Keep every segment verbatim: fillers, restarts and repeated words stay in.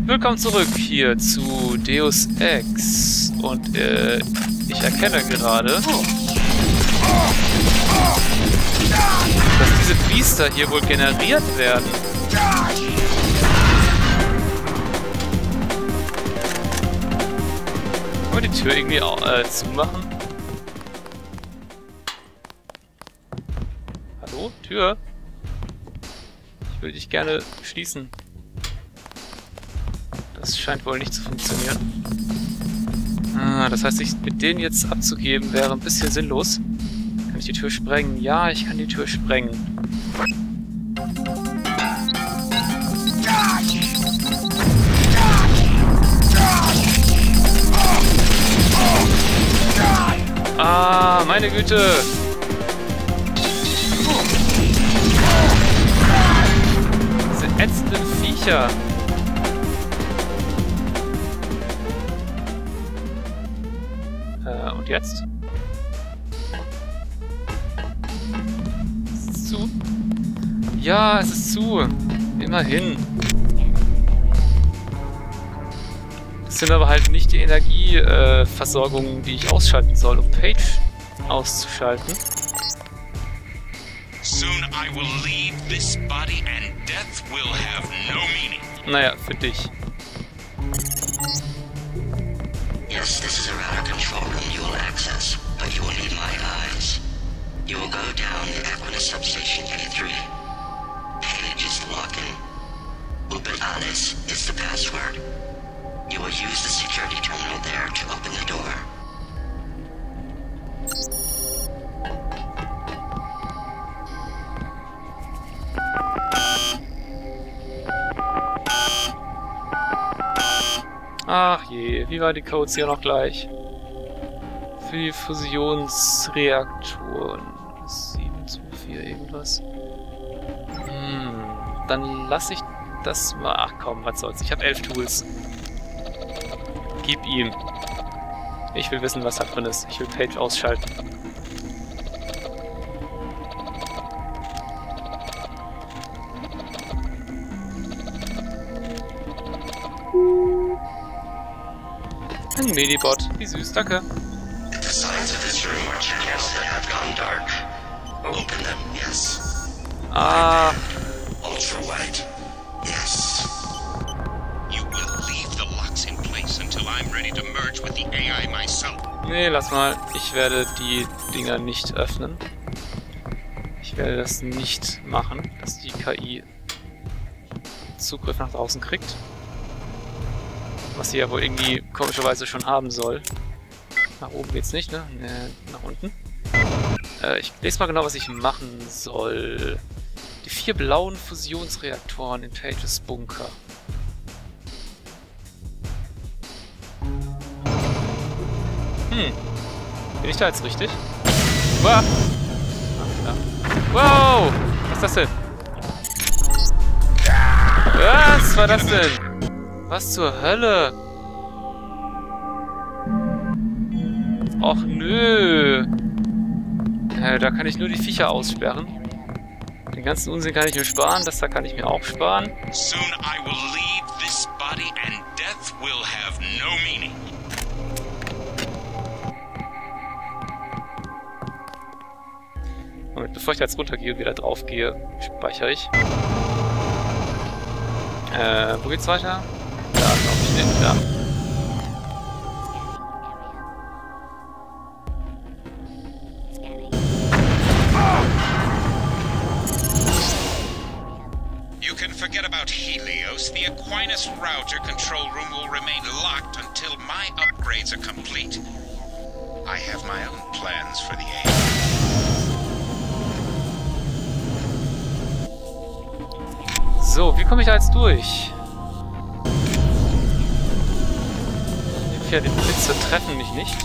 Willkommen zurück hier zu Deus Ex und äh, ich erkenne gerade, dass diese Biester hier wohl generiert werden. Können wir die Tür irgendwie auch, äh, zumachen? Hallo? Tür? Ich will dich gerne schließen. Das scheint wohl nicht zu funktionieren. Ah, das heißt, sich mit denen jetzt abzugeben, wäre ein bisschen sinnlos. Kann ich die Tür sprengen? Ja, ich kann die Tür sprengen. Ah, meine Güte! Diese ätzenden Viecher! Und jetzt? Ist es zu? Ja, es ist zu. Immerhin. Das sind aber halt nicht die Energieversorgungen, äh, die ich ausschalten soll, um Page auszuschalten. Soon I will leave this body and death will have no meaning. Naja, für dich. Yes, this is a router control room you will access, but you will need my eyes. You will go down the Equinus substation A three. Page is the login. Upit Alice is the password. You will use the security terminal there to open the door. Ach je, wie war die Codes hier noch gleich? Für die Fusionsreaktoren. sieben zwei vier irgendwas. Hm, dann lasse ich das mal. Ach komm, was soll's. Ich habe elf Tools. Gib ihm. Ich will wissen, was da drin ist. Ich will Page ausschalten. Ein Medibot. Wie süß, danke. The signs of this room are channels that have gone dark. Open them, yes. Ah. Ultra white. Yes. You will leave the locks in place until I'm ready to merge with the A I myself. Nee, lass mal. Ich werde die Dinger nicht öffnen. Ich werde das nicht machen, dass die K I Zugriff nach draußen kriegt. Was sie ja wohl irgendwie komischerweise schon haben soll. Nach oben geht's nicht, ne? Nee, nach unten. Äh, ich lese mal genau, was ich machen soll. Die vier blauen Fusionsreaktoren in Pages Bunker. Hm. Bin ich da jetzt richtig? Wow! Ach, wow! Was ist das denn? Was war das denn? Was zur Hölle? Och nö. Äh, da kann ich nur die Viecher aussperren. Den ganzen Unsinn kann ich mir sparen. Das da kann ich mir auch sparen. Soon I will leave this body and death will have no meaning. Moment, bevor ich da jetzt runtergehe und wieder drauf gehe, speichere ich. Äh, wo geht's weiter? Da, glaube ich, nicht. Da. You can forget about Helios. The Aquinas router control room will remain locked until my upgrades are complete. I have my own plans for the A I. So, wie komme ich da jetzt durch? Ja, die Blitze treffen mich nicht.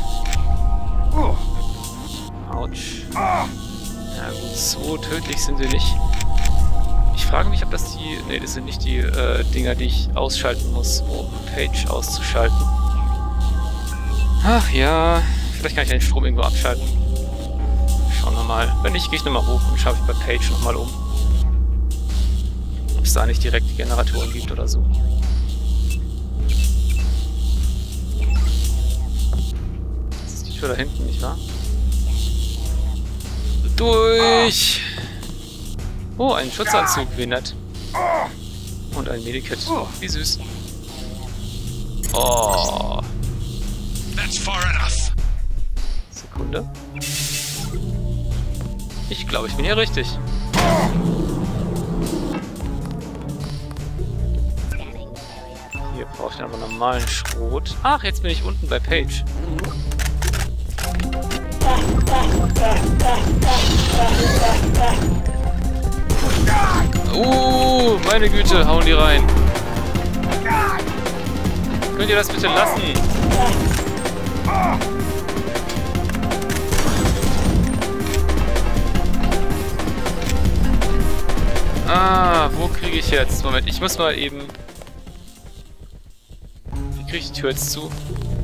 Autsch. Ja gut, so tödlich sind sie nicht. Ich frage mich, ob das die... Ne, das sind nicht die äh, Dinger, die ich ausschalten muss, um Page auszuschalten. Ach ja, vielleicht kann ich den Strom irgendwo abschalten. Schauen wir mal. Wenn nicht, gehe ich nochmal hoch und schaue ich bei Page nochmal um. Ob es da nicht direkt die Generatoren gibt oder so. Tür da hinten, nicht wahr? Durch! Oh, ein Schutzanzug, wie nett. Und ein Medikit. Wie süß. Oh. That's far enough. Sekunde. Ich glaube, ich bin hier richtig. Hier brauche ich aber normalen Schrot. Ach, jetzt bin ich unten bei Paige. Uh, meine Güte, hauen die rein. Könnt ihr das bitte lassen? Ah, wo kriege ich jetzt? Moment, ich muss mal eben... Wie kriege ich die Tür jetzt zu?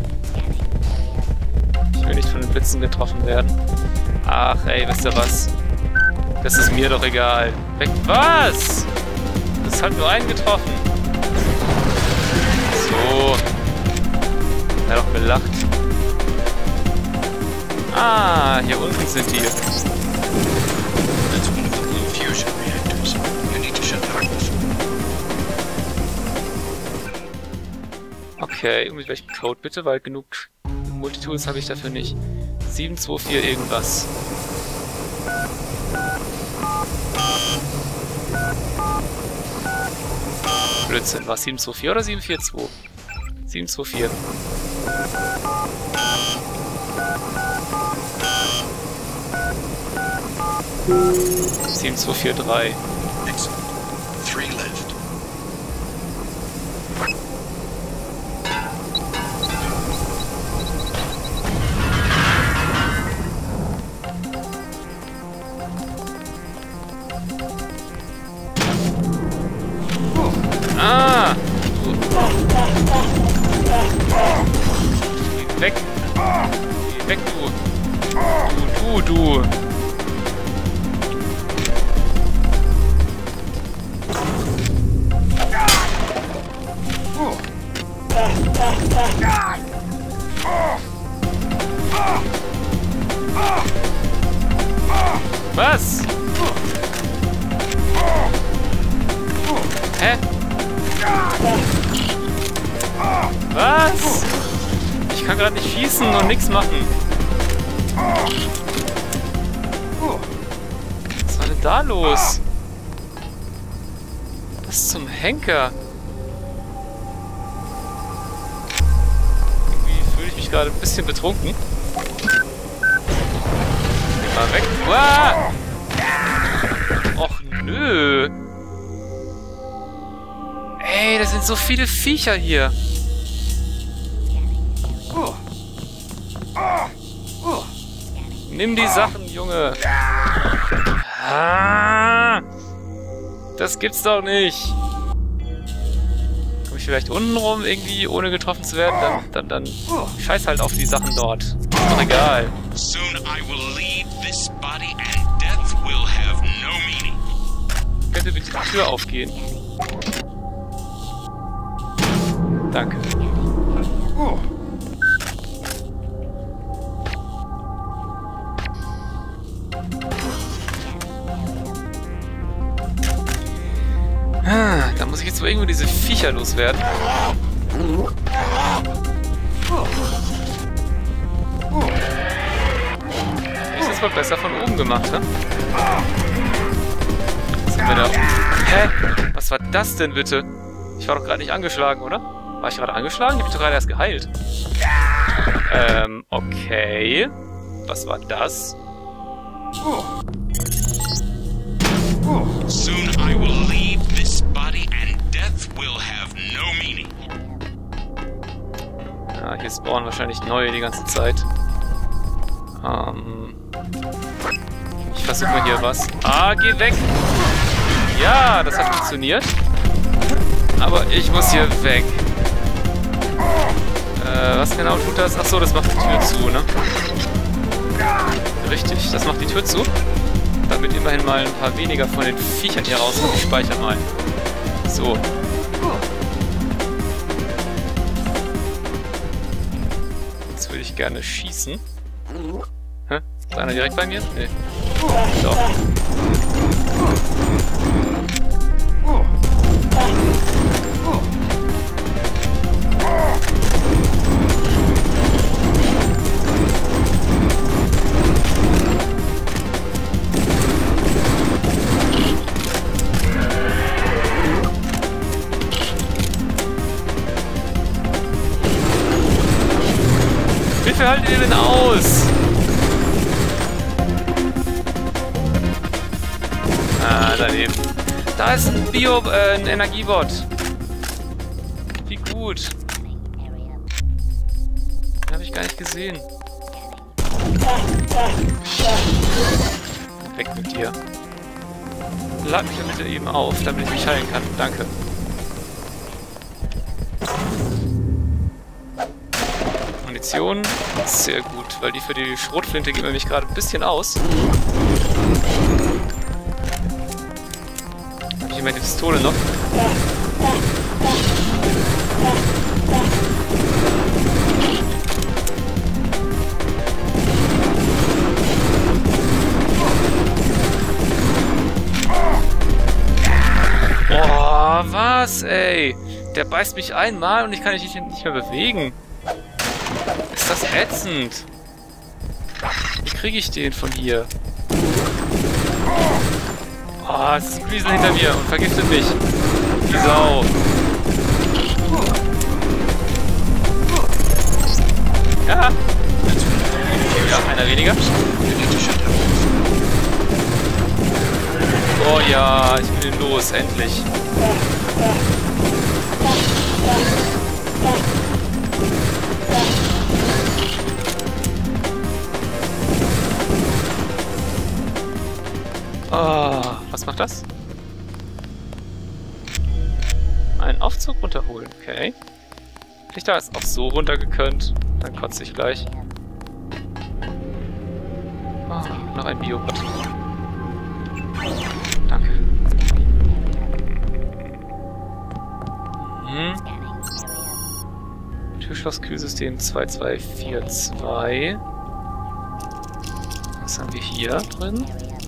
Ich will nicht von den Blitzen getroffen werden. Ach, ey, wisst ihr was? Das ist mir doch egal. Weg. Was? Das hat nur einen getroffen. So. Er hat doch gelacht. Ah, hier unten sind die. Okay, und mit welchem Code bitte? Weil genug Multitools habe ich dafür nicht. sieben zwei vier irgendwas. Blödsinn. War es sieben zwei vier oder sieben vier zwei? sieben zwei vier. sieben zwei vier drei. Three left. Ah! Geh weg! Geh weg, du! Du, du, du! Was? Hä? Was? Ich kann gerade nicht schießen und nichts machen. Was war denn da los? Was zum Henker? Irgendwie fühle ich mich gerade ein bisschen betrunken. Geh mal weg. Uah! Och nö. Ey, das sind so viele Viecher hier. Nimm die Sachen, Junge. Ah, das gibt's doch nicht. Komm ich vielleicht unten rum irgendwie, ohne getroffen zu werden? Dann, dann, dann. Scheiß halt auf die Sachen dort. Ist doch egal. Soon I will leave this body and death will have no meaning. Könnte bitte die Tür aufgehen? Danke. Ah, da muss ich jetzt wohl irgendwo diese Viecher loswerden. Ist das wohl besser von oben gemacht, ne? Sind wir da? Hä? Was war das denn bitte? Ich war doch gerade nicht angeschlagen, oder? War ich gerade angeschlagen? Ich hab mich doch gerade erst geheilt. Ähm, okay. Was war das? Soon I will leave this body and death will have no meaning. Ja, hier spawnen wahrscheinlich neue die ganze Zeit. Ähm. Ich versuche mal hier was. Ah, geh weg! Ja, das hat funktioniert. Aber ich muss hier weg. Äh, was genau tut das? Achso, das macht die Tür zu, ne? Richtig, das macht die Tür zu. Damit immerhin mal ein paar weniger von den Viechern hier rauskommen. Ich speichere mal. So. Jetzt würde ich gerne schießen. Hä? Ist einer direkt bei mir? Nee. Doch. Wie viel haltet ihr denn aus? Ah, daneben. Da ist ein Bio, äh, ein Energiebot. Wie gut. Den habe ich gar nicht gesehen. Weg mit dir. Lad mich bitte eben auf, damit ich mich heilen kann. Danke. Munition. Sehr gut, weil die für die Schrotflinte geben mich gerade ein bisschen aus. Habe ich immer die Pistole noch? Boah, was, ey? Der beißt mich einmal und ich kann mich nicht, nicht mehr bewegen. Ist das ätzend? Wie kriege ich den von hier? Oh, es ist ein Griesel hinter mir und vergiftet mich. Die Sau. Ja. Ja, einer weniger. Oh ja, ich will ihn los, endlich. Oh, was macht das? Einen Aufzug runterholen, okay. Hätte ich da jetzt auch so runtergekönnt, dann kotze ich gleich. Oh, noch ein Biobot. Danke. Mhm. Türschloss-Kühlsystem zwei zwei vier zwei. Was haben wir hier drin?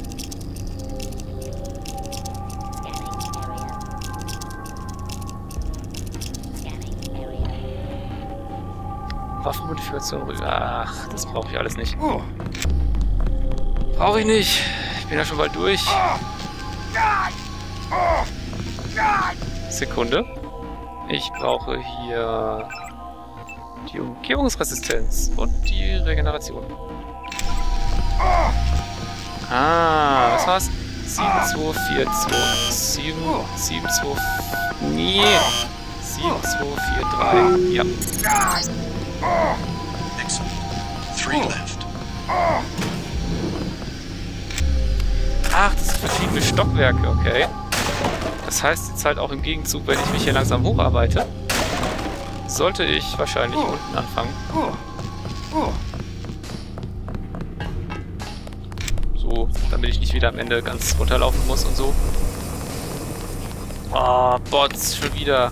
Waffenmodifikation. Ach, das brauche ich alles nicht. Brauche ich nicht. Ich bin ja schon bald durch. Sekunde. Ich brauche hier die Umgebungsresistenz und die Regeneration. Ah, was war's? sieben zwei vier zwei. sieben, sieben zwei... Nee. sieben zwei vier drei. Ja. Excellent. Three left. Ach, das sind verschiedene Stockwerke, okay. Das heißt jetzt halt auch im Gegenzug, wenn ich mich hier langsam hocharbeite, sollte ich wahrscheinlich unten anfangen. So, damit ich nicht wieder am Ende ganz runterlaufen muss und so. Oh, Bots, schon wieder.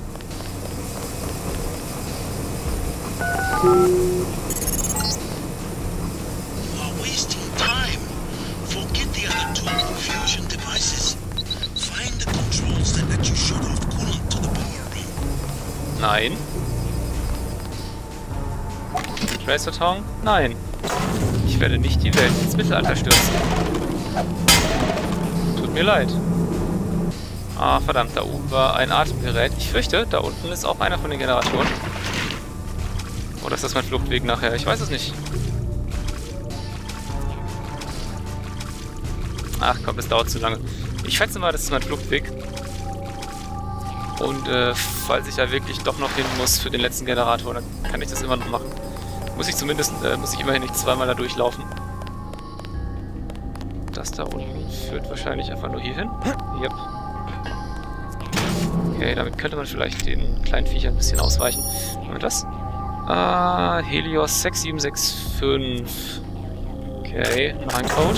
Nein. Tracer-Tong? Nein. Ich werde nicht die Welt ins Mittelalter stürzen. Tut mir leid. Ah, verdammt, da oben war ein Atemgerät. Ich fürchte, da unten ist auch einer von den Generatoren. Oder ist das mein Fluchtweg nachher? Ich weiß es nicht. Ach komm, das dauert zu lange. Ich schätze mal, das ist mein Fluchtweg. Und äh, falls ich da wirklich doch noch hin muss für den letzten Generator, dann kann ich das immer noch machen. Muss ich zumindest, äh, muss ich immerhin nicht zweimal da durchlaufen. Das da unten führt wahrscheinlich einfach nur hier hin. Yep. Okay, damit könnte man vielleicht den kleinen Viechern ein bisschen ausweichen. Haben wir das? Ah, Helios sechs sieben sechs fünf. Okay, noch ein Code.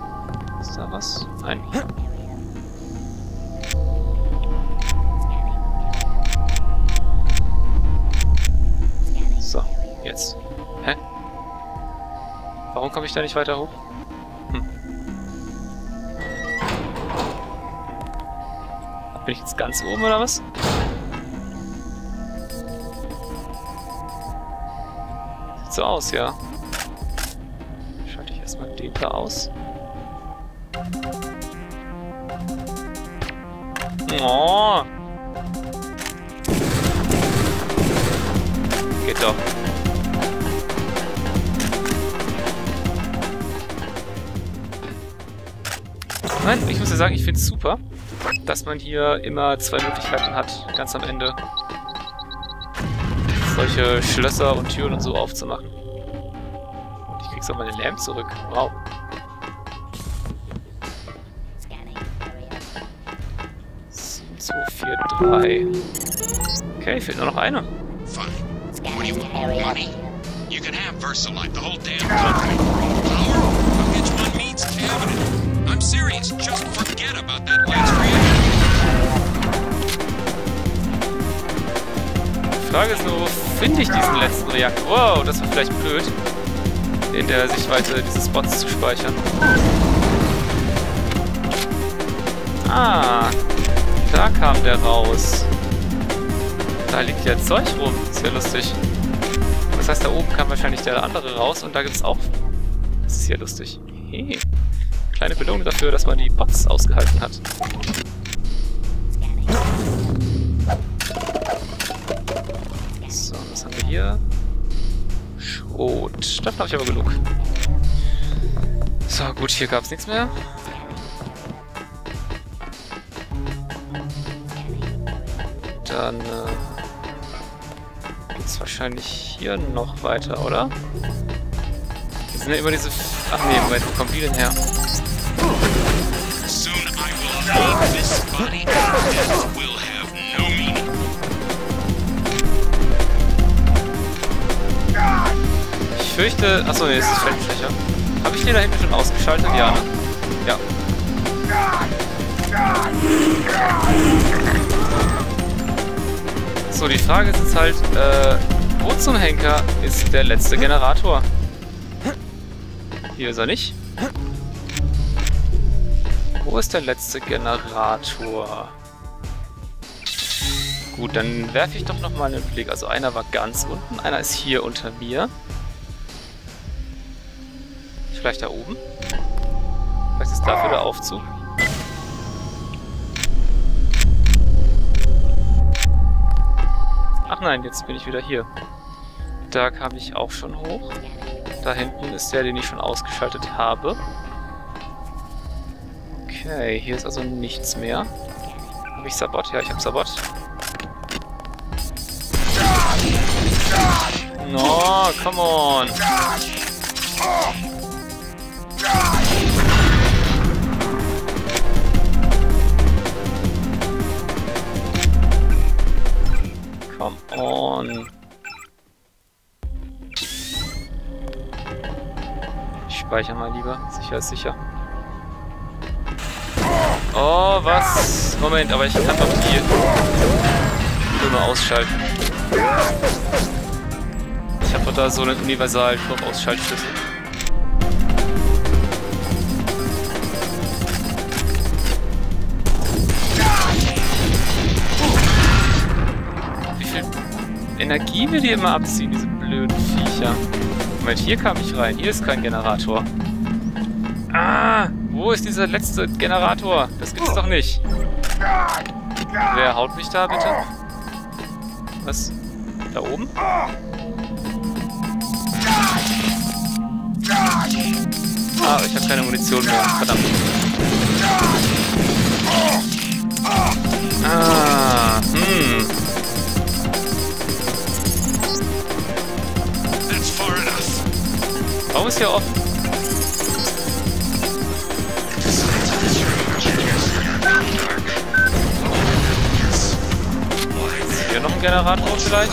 Ist da was? Nein. Hä? Warum komme ich da nicht weiter hoch? Hm. Bin ich jetzt ganz oben oder was? Sieht so aus, ja. Schalte ich erstmal den da aus. Oh! Geht doch. Nein, ich muss ja sagen, ich finde es super, dass man hier immer zwei Möglichkeiten hat, ganz am Ende solche Schlösser und Türen und so aufzumachen. Und ich krieg so meine Lamp zurück. Wow. sieben, zwei, vier, drei. Okay, fehlt nur noch eine. Fine. What do you want? Money? You can have Versalite, the whole damn company. Power? I'll get you on Mead's cabinet. I'm serious. Just forget about that last reaction. Die Frage ist nur, wo finde ich diesen letzten Reaktor? Wow, das war vielleicht blöd, in der Sichtweite dieses Spots zu speichern. Ah, da kam der raus. Da liegt ja Zeug rum. Ist ja lustig. Das heißt, da oben kam wahrscheinlich der andere raus und da gibt es auch... Das ist ja lustig. Hey. Kleine Belohnung dafür, dass man die Bots ausgehalten hat. So, was haben wir hier? Schrot. Davon habe ich aber genug. So, gut, hier gab es nichts mehr. Dann äh, geht's wahrscheinlich hier noch weiter, oder? Hier sind ja immer diese... Ach nee, Moment, wo kommen die denn her? Soon I will leave this body. Death will have no meaning. Ich fürchte... Achso, nee, das ist Feldfläche. Habe ich den da hinten schon ausgeschaltet? Ja, ne? Ja. So, die Frage ist jetzt halt, äh, wo zum Henker ist der letzte Generator? Hier ist er nicht. Wo ist der letzte Generator? Gut, dann werfe ich doch nochmal einen Blick. Also einer war ganz unten, einer ist hier unter mir. Vielleicht da oben? Vielleicht ist dafür der Aufzug. Ach nein, jetzt bin ich wieder hier. Da kam ich auch schon hoch. Da hinten ist der, den ich schon ausgeschaltet habe. Okay, hier ist also nichts mehr. Habe ich Sabot? Ja, ich habe Sabot. No, come on! Come on. Ich speichere mal lieber. Sicher ist sicher. Oh, was? Moment, aber ich kann doch die Filme ausschalten. Ich habe doch da so einen Universal-Turm-Ausschaltschlüssel. Wie viel Energie will die immer abziehen, diese blöden Viecher? Moment, hier kam ich rein. Hier ist kein Generator. Ah! Wo ist dieser letzte Generator? Das gibt's doch nicht. Wer haut mich da, bitte? Was? Da oben? Ah, ich habe keine Munition mehr. Verdammt. Ah, hm. Warum ist hier offen? Ist hier noch ein Generator vielleicht?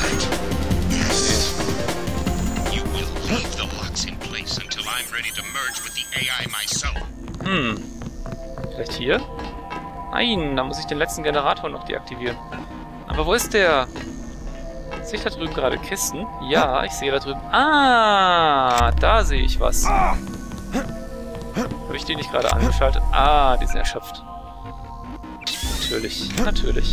Hm. Vielleicht hier? Nein, da muss ich den letzten Generator noch deaktivieren. Aber wo ist der? Sehe ich da drüben gerade Kisten? Ja, ich sehe da drüben... Ah, da sehe ich was. Habe ich die nicht gerade angeschaltet? Ah, die sind erschöpft. Natürlich, natürlich.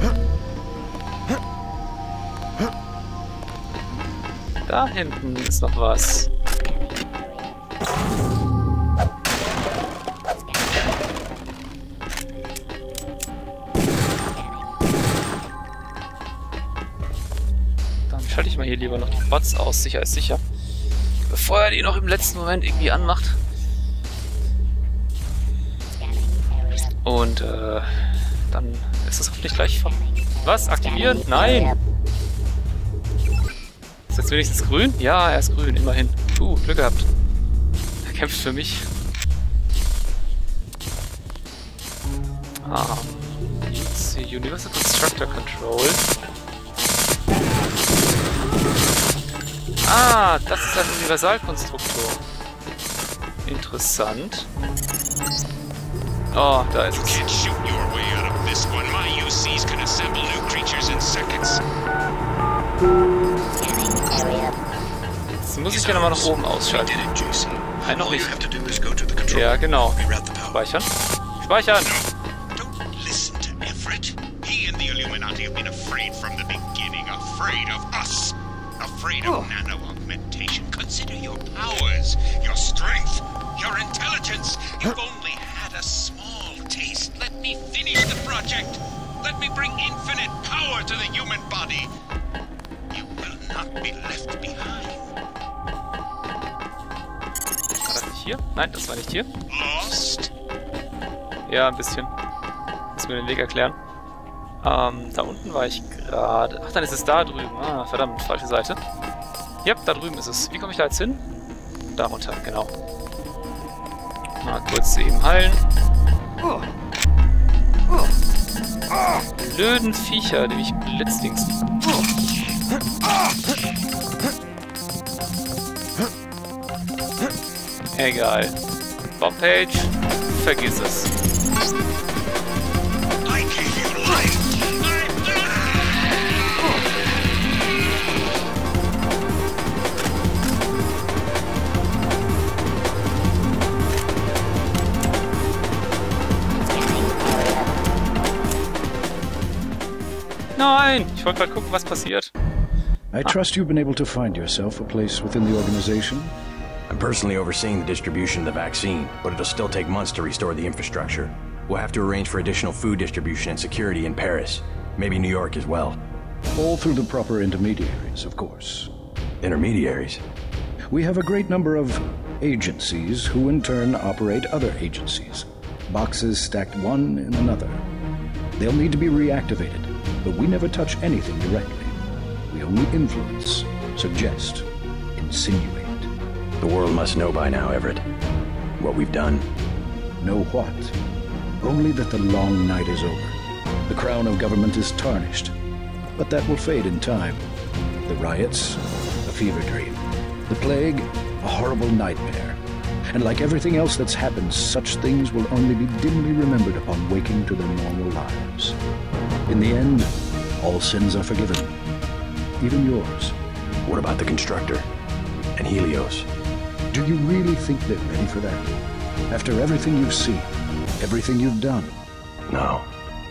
Da hinten ist noch was. Dann schalte ich mal hier lieber noch die Bots aus, sicher ist sicher. Bevor er die noch im letzten Moment irgendwie anmacht. Und äh, dann ist es hoffentlich gleich vom... Was? Aktivieren? Nein! Ist jetzt wenigstens grün? Ja, er ist grün, immerhin. Uh, Glück gehabt. Er kämpft für mich. Ah. Let's see. Universal Constructor Control. Ah, das ist ein Universalkonstruktor. Interessant. Oh, da ist es. Jetzt muss ich ja nochmal nach oben ausschalten. Nein, noch nicht. Ja, genau. Speichern. Speichern! Afraid of nano-augmentation. Consider your powers, your strength, your intelligence. You've only had a small taste. Let me finish the project. Let me bring infinite power to the human body. You will not be left behind. War das nicht hier? Nein, das war nicht hier. Lost? Ja, ein bisschen. Muss mir den Weg erklären. Ähm, da unten war ich gerade... Ach, dann ist es da drüben. Ah, verdammt, falsche Seite. Ja, da drüben ist es. Wie komme ich da jetzt hin? Da runter, genau. Mal kurz eben heilen. Blöden Viecher, die mich blitzdings. Egal. Bombpage, vergiss es. Nein! Ich wollte gerade gucken, was passiert. I trust you've been able to find yourself a place within the organization. I'm personally overseeing the distribution of the vaccine, but it'll still take months to restore the infrastructure. We'll have to arrange for additional food distribution and security in Paris. Maybe New York as well. All through the proper intermediaries, of course. Intermediaries? We have a great number of agencies who in turn operate other agencies. Boxes stacked one in another. They'll need to be reactivated, but we never touch anything directly. We only influence, suggest, insinuate. The world must know by now, Everett, what we've done. Know what? Only that the long night is over. The crown of government is tarnished, but that will fade in time. The riots, a fever dream. The plague, a horrible nightmare. And like everything else that's happened, such things will only be dimly remembered upon waking to their normal lives. In the end, all sins are forgiven. Even yours. What about the Constructor? And Helios? Do you really think they're ready for that? After everything you've seen, everything you've done? No.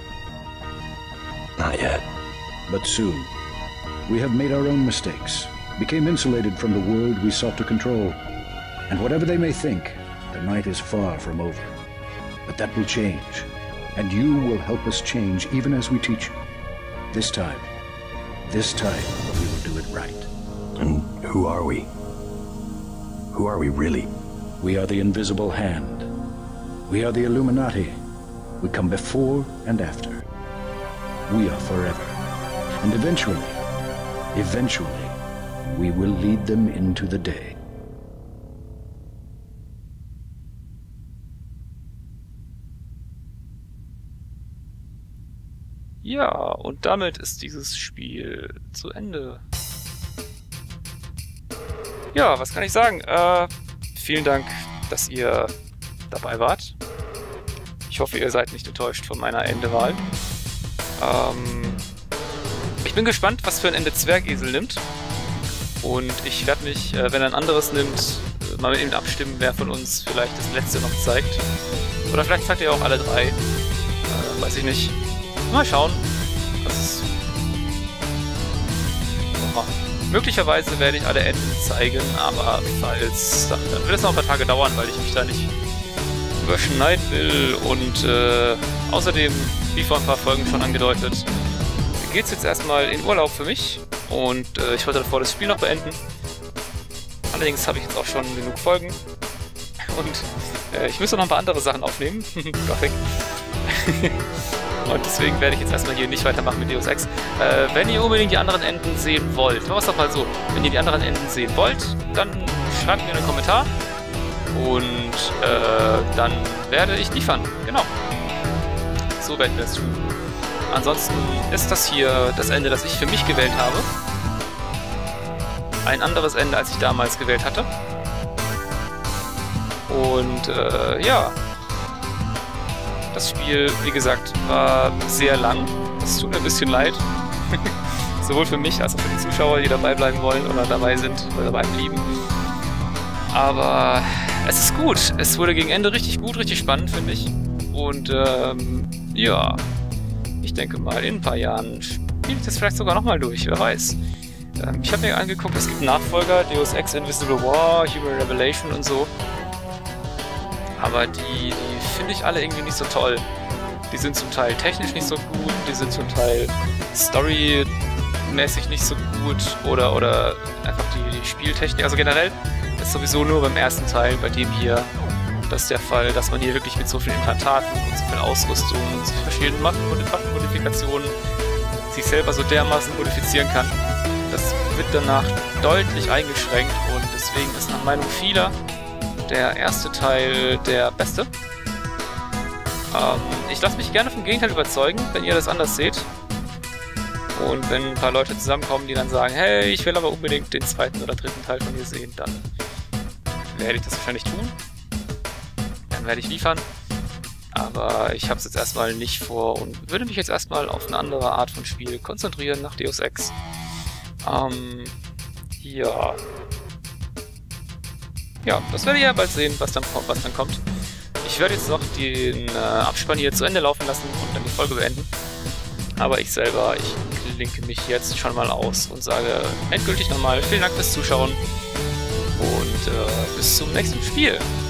Not yet. But soon. We have made our own mistakes, became insulated from the world we sought to control. And whatever they may think, the night is far from over. But that will change. And you will help us change even as we teach you. This time. This time, we will do it right. And who are we? Who are we really? We are the Invisible Hand. We are the Illuminati. We come before and after. We are forever. And eventually, eventually, we will lead them into the day. Ja, und damit ist dieses Spiel zu Ende. Ja, was kann ich sagen? Äh, vielen Dank, dass ihr dabei wart. Ich hoffe, ihr seid nicht enttäuscht von meiner Endewahl. Ähm, ich bin bin gespannt, was für ein Ende Zwergesel nimmt. Und ich werde mich, äh, wenn er ein anderes nimmt, äh, mal mit ihm abstimmen, wer von uns vielleicht das letzte noch zeigt. Oder vielleicht zeigt er auch alle drei. Äh, weiß ich nicht. Mal schauen. Das ist... Oha. Möglicherweise werde ich alle Enden zeigen, aber falls, dann, dann wird es noch ein paar Tage dauern, weil ich mich da nicht überschneiden will. Und äh, außerdem, wie vor ein paar Folgen schon angedeutet, geht es jetzt erstmal in Urlaub für mich. Und äh, ich wollte davor das Spiel noch beenden. Allerdings habe ich jetzt auch schon genug Folgen. Und äh, ich müsste noch ein paar andere Sachen aufnehmen. Grafik. Und deswegen werde ich jetzt erstmal hier nicht weitermachen mit Deus Ex. Äh, wenn ihr unbedingt die anderen Enden sehen wollt, machen wir es doch mal so. Wenn ihr die anderen Enden sehen wollt, dann schreibt mir einen Kommentar. Und äh, dann werde ich liefern. Genau. So werden wir es tun. Ansonsten ist das hier das Ende, das ich für mich gewählt habe. Ein anderes Ende, als ich damals gewählt hatte. Und äh, ja. Das Spiel, wie gesagt, war sehr lang. Das tut mir ein bisschen leid. Sowohl für mich als auch für die Zuschauer, die dabei bleiben wollen oder dabei sind oder dabei blieben. Aber es ist gut. Es wurde gegen Ende richtig gut, richtig spannend, finde ich. Und ähm, ja, ich denke mal, in ein paar Jahren spiele ich das vielleicht sogar nochmal durch, wer weiß. Ähm, ich habe mir angeguckt, es gibt Nachfolger, Deus Ex Invisible War, Human Revelation und so. Aber die, die finde ich alle irgendwie nicht so toll. Die sind zum Teil technisch nicht so gut, die sind zum Teil storymäßig nicht so gut oder, oder einfach die, die Spieltechnik. Also generell ist sowieso nur beim ersten Teil, bei dem hier, das ist der Fall, dass man hier wirklich mit so vielen Implantaten und so viel Ausrüstung und so verschiedenen Waffenmodifikationen sich selber so dermaßen modifizieren kann. Das wird danach deutlich eingeschränkt und deswegen ist nach Meinung vieler der erste Teil der beste. Ähm, ich lasse mich gerne vom Gegenteil überzeugen, wenn ihr das anders seht. Und wenn ein paar Leute zusammenkommen, die dann sagen, hey, ich will aber unbedingt den zweiten oder dritten Teil von dir sehen, dann werde ich das wahrscheinlich tun. Dann werde ich liefern. Aber ich habe es jetzt erstmal nicht vor und würde mich jetzt erstmal auf eine andere Art von Spiel konzentrieren nach Deus Ex. Ähm, ja... Ja, das werdet ihr ja bald sehen, was dann, was dann kommt. Ich werde jetzt noch den äh, Abspann hier zu Ende laufen lassen und dann die Folge beenden. Aber ich selber, ich klinke mich jetzt schon mal aus und sage endgültig nochmal vielen Dank fürs Zuschauen und äh, bis zum nächsten Spiel.